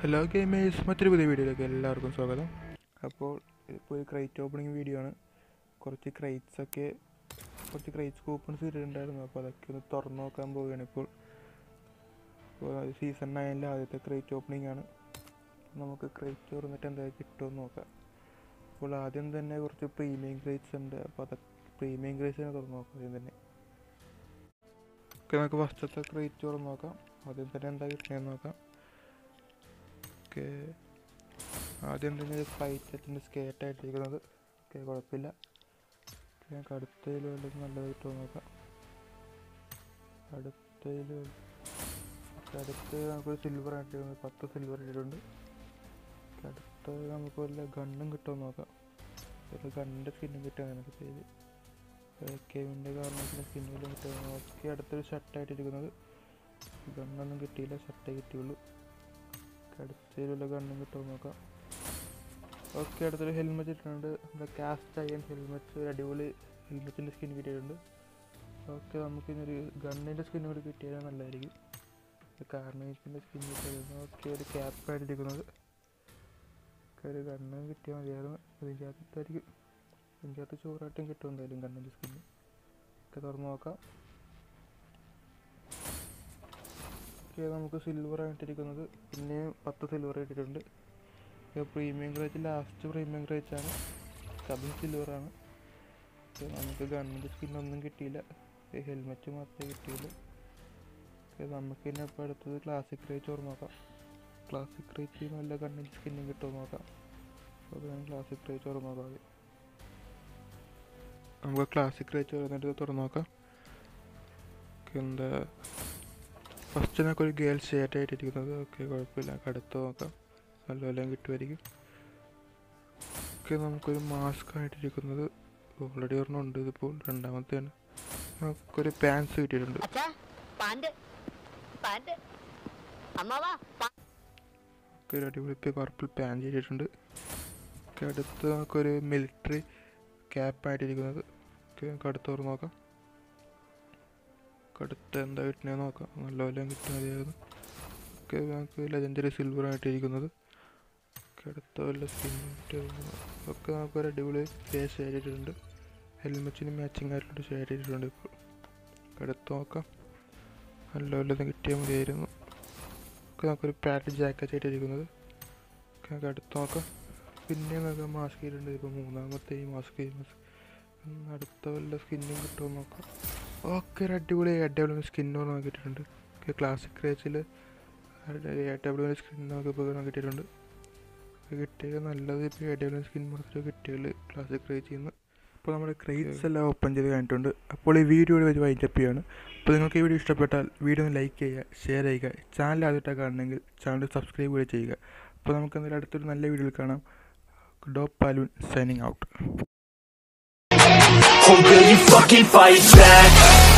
Hello gamers, മറ്റൊരു പുതിയ വീഡിയോയിലേക്ക് എല്ലാവർക്കും സ്വാഗതം. അപ്പോൾ ഇപ്പോൾ ഒരു ക്രൈറ്റ് ഓപ്പണിംഗ് വീഡിയോ ആണ്. കുറച്ച് ക്രൈറ്റ്സ് കൂപ്പൺസ് ഇട്ടിട്ടുണ്ടായിരുന്നു. അപ്പോൾ അതൊക്കെ ഒന്ന് തുറന്നു നോക്കാൻ പോവുകയാണ്. ഇപ്പോൾ സീസൺ 9 ആദ്യത്തെ ക്രൈറ്റ് ഓപ്പണിംഗ് ആണ്. നമുക്ക് ക്രൈറ്റ് തുറന്നിട്ട് എന്തായാലും കിട്ടുമെന്ന് നോക്കാം. അപ്പോൾ ആദ്യം തന്നെ കുറച്ച് പ്രീമിയം ക്രൈറ്റ്സ് ഉണ്ട്. അപ്പോൾ അതൊക്കെ പ്രീമിയം ക്രൈറ്റ്സ് തന്നെ തുറന്നു നോക്കാം. ആദ്യം തന്നെ നമുക്ക് ഫസ്റ്റത്തെ ക്രൈറ്റ് തുറന്നു നോക്കാം. ആദ്യം തന്നെ എന്താ കിട്ടുന്നതെന്ന് നോക്കാം. ആദ്യം തന്നെ ഒരു ഫൈറ്റ് സ്കേറ്റായിട്ടിരിക്കുന്നത്. കുഴപ്പമില്ല. ഞങ്ങൾക്ക് അടുത്തതിൽ വല്ലതും നല്ലതായിട്ട് നോക്കാം. അടുത്ത് നമുക്കൊരു സിൽവർ ആയിട്ടിരിക്കുന്നത് 10 സിൽവർ ഇട്ടിട്ടുണ്ട്. അടുത്ത് നമുക്ക് വല്ല ഗണ്ണും കിട്ടുമെന്ന് നോക്കാം. ഗണ്ണിൻ്റെ സ്കിന്നും കിട്ടാൻ എനിക്ക് പേര് കെവിൻ്റെ കാരണത്തിൻ്റെ സ്കിന്നുകളും കിട്ടുക. ഓക്കെ, അടുത്തൊരു ഷർട്ടായിട്ടിരിക്കുന്നത്. ഗണ്ണൊന്നും കിട്ടിയില്ല, ഷർട്ടേ കിട്ടിയുള്ളൂ. അടുത്തതിലുള്ള ഗണ്ണും കിട്ടുമെന്ന് നോക്കാം. ഓക്കെ, അടുത്തൊരു ഹെൽമെറ്റ് ഇട്ടിട്ടുണ്ട്. നമ്മുടെ കാസ്റ്റ് അയൺ ഹെൽമെറ്റ്, ഒരു അടിപൊളി ഹെൽമെറ്റിൻ്റെ സ്കിൻ കിട്ടിയിട്ടുണ്ട്. ഓക്കെ, നമുക്കിന്നൊരു ഗണ്ണിൻ്റെ സ്കിൻ കൂടി കിട്ടിയാൽ നല്ലതായിരിക്കും. കാർണേജിൻ്റെ സ്കിൻ കിട്ടിയായിരുന്നു. ഓക്കെ, ഒരു ക്യാപ്പായിട്ടിരിക്കുന്നത്. ഒരു ഗണ്ണും കിട്ടിയാൽ മതിയായിരുന്നു. അതിൻ്റെ അകത്ത് ചോറായിട്ടും കിട്ടും എന്തായാലും ഗണ്ണിൻ്റെ സ്കിന്ന്. ഒക്കെ തുറന്ന് നോക്കാം. ഓക്കെ, നമുക്ക് സിൽവർ ആയിട്ടിരിക്കുന്നത്. പിന്നെ 10 സിൽവർ ഇട്ടിട്ടുണ്ട്. Premium crate, last premium crate ആണ്. അതും സിൽവറാണ്. നമുക്ക് ഗണ്ണിൻ്റെ സ്കിന്നൊന്നും കിട്ടിയില്ല, ഹെൽമെറ്റ് മാത്രമേ കിട്ടിയുള്ളൂ. നമുക്ക് തന്നെ ഇപ്പോൾ അടുത്തത് ക്ലാസിക് ക്രൈറ്റ് തുറന്ന് നോക്കാം. ക്ലാസിക് ക്രൈറ്റ് നല്ല ഗണ്ണിൻ്റെ സ്കിന്നും കിട്ടുമെന്ന് നോക്കാം. അപ്പോൾ ഞാൻ ക്ലാസിക് ക്രൈറ്റ് തുറന്ന് നോക്കാം. ആദ്യം നമുക്ക് ക്ലാസിക് ക്രൈറ്റ് തുറന്ന് നോക്കാം. എന്താ ഫസ്റ്റ് നമുക്ക് ഒരു ഗേൾ ഷർട്ട് ആയിട്ടിരിക്കുന്നത്. ഓക്കെ, കുഴപ്പമില്ല. അടുത്ത് നോക്കാം, നല്ലതെല്ലാം കിട്ടുമായിരിക്കും. ഓക്കെ, നമുക്കൊരു മാസ്ക് ആയിട്ടിരിക്കുന്നത്. ഓൾറെഡി ഒരെണ്ണമുണ്ട്, ഇതിപ്പോൾ രണ്ടാമത്തെയാണ്. നമുക്കൊരു പാൻസ് കിട്ടിയിട്ടുണ്ട്. ഓക്കെ, ഒരു അടിപൊളി പർപ്പിൾ പാൻറ് ചെയ്തിട്ടുണ്ട്. ഓക്കെ, അടുത്ത് നമുക്കൊരു മിലിറ്ററി ക്യാപ്പായിട്ടിരിക്കുന്നത്. ഓക്കെ, നമുക്ക് അടുത്ത് തുറന്ന് നോക്കാം. അടുത്ത് എന്താ കിട്ടുന്നതെന്ന് നോക്കാം. നല്ലതെല്ലാം കിട്ടിയാൽ മതിയായിരുന്നു. ഓക്കെ, നമുക്ക് ലെജൻഡറി സിൽവർ ആയിട്ടിരിക്കുന്നത്. ഓക്കെ, അടുത്ത വല്ല സ്കിൻ ഒക്കെ നമുക്കൊരു അടിപൊളി ഫേസ് ആയിട്ടിട്ടുണ്ട്. ഹെൽമെറ്റിന് മാച്ചിങ് ആയിട്ടുള്ള ഷെയ്ഡ് ഇട്ടിട്ടുണ്ട്. ഇപ്പോൾ അടുത്ത് നോക്കാം. നല്ല വല്ലതും കിട്ടിയാൽ മതിയായിരുന്നു. ഒക്കെ നമുക്കൊരു പാറ്റ് ജാക്കറ്റ് ആയിട്ടിരിക്കുന്നത്. ഒക്കെ നമുക്ക് അടുത്ത് നോക്കാം. പിന്നെ നമുക്ക് മാസ്ക് ചെയ്തിട്ടുണ്ട്. ഇപ്പോൾ മൂന്നാമത്തെ ഈ മാസ്ക് അടുത്ത വല്ല സ്കിന്നും കിട്ടുമെന്ന് നോക്കാം. ഓക്കെ, ഒരു അടിപൊളി സ്കിന്ന് നോക്കിയിട്ടുണ്ട്. ക്ലാസിക് ക്രൈറ്റ്സിൽ അടിപൊളി സ്കിൻ നമുക്കിപ്പോൾ കിട്ടിയിട്ടുണ്ട്. കിട്ടിയത് നല്ലത്. ഇപ്പോൾ അടിപൊളി സ്കിൻ മാത്രമേ കിട്ടിയുള്ളൂ ക്ലാസിക് ക്രൈറ്റ്സിൽ നിന്ന്. അപ്പോൾ നമ്മുടെ ക്രൈറ്റ്സ് എല്ലാം ഓപ്പൺ ചെയ്ത് കഴിഞ്ഞിട്ടുണ്ട്. അപ്പോൾ ഈ വീഡിയോ വൈൻഡപ്പ് ചെയ്യാണ്. അപ്പോൾ നിങ്ങൾക്ക് ഈ വീഡിയോ ഇഷ്ടപ്പെട്ടാൽ വീഡിയോ ഒന്ന് ലൈക്ക് ചെയ്യുക, ഷെയർ ചെയ്യുക. ചാനൽ ആദ്യമായിട്ടാണ് കാണണമെങ്കിൽ ചാനൽ സബ്സ്ക്രൈബ് കൂടി ചെയ്യുക. അപ്പോൾ നമുക്ക് എന്തായാലും അടുത്തൊരു നല്ല വീഡിയോയിൽ കാണാം. ഡോപ്പ് പാലൂൻ signing out. Or will you fucking fight back?